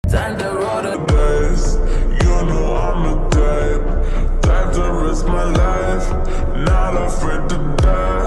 Time to roll the dice. You know I'm the type to risk my life, not afraid to die.